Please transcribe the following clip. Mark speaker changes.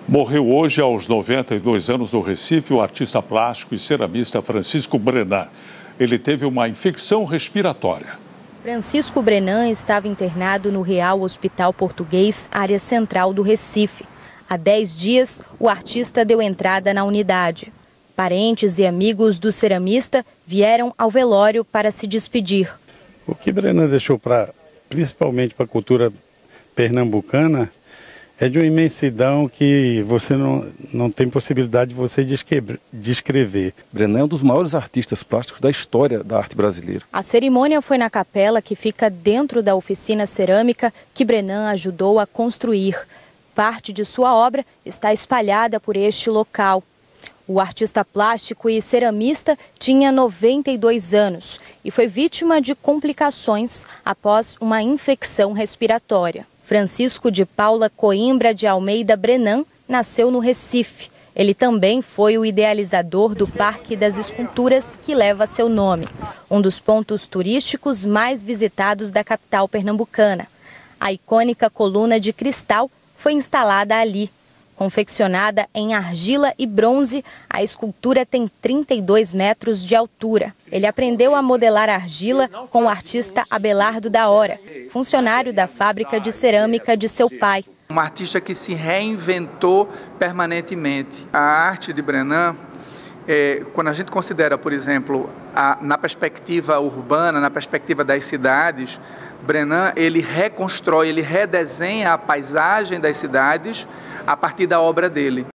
Speaker 1: Morreu hoje, aos 92 anos, no Recife, o artista plástico e ceramista Francisco Brenan. Ele teve uma infecção respiratória.
Speaker 2: Francisco Brenan estava internado no Real Hospital Português, área central do Recife. Há 10 dias, o artista deu entrada na unidade. Parentes e amigos do ceramista vieram ao velório para se despedir.
Speaker 3: O que Brenan deixou principalmente para a cultura pernambucana é de uma imensidão que você não tem possibilidade de você descrever.
Speaker 4: Brenan é um dos maiores artistas plásticos da história da arte brasileira.
Speaker 2: A cerimônia foi na capela que fica dentro da oficina cerâmica que Brenan ajudou a construir. Parte de sua obra está espalhada por este local. O artista plástico e ceramista tinha 92 anos e foi vítima de complicações após uma infecção respiratória. Francisco de Paula Coimbra de Almeida Brenan nasceu no Recife. Ele também foi o idealizador do Parque das Esculturas, que leva seu nome, um dos pontos turísticos mais visitados da capital pernambucana. A icônica coluna de cristal foi instalada ali. Confeccionada em argila e bronze, a escultura tem 32 metros de altura. Ele aprendeu a modelar argila com o artista Abelardo da Hora, funcionário da fábrica de cerâmica de seu pai.
Speaker 5: Um artista que se reinventou permanentemente. A arte de Brenan, quando a gente considera, por exemplo, na perspectiva urbana, na perspectiva das cidades, Brenan ele reconstrói, ele redesenha a paisagem das cidades a partir da obra dele.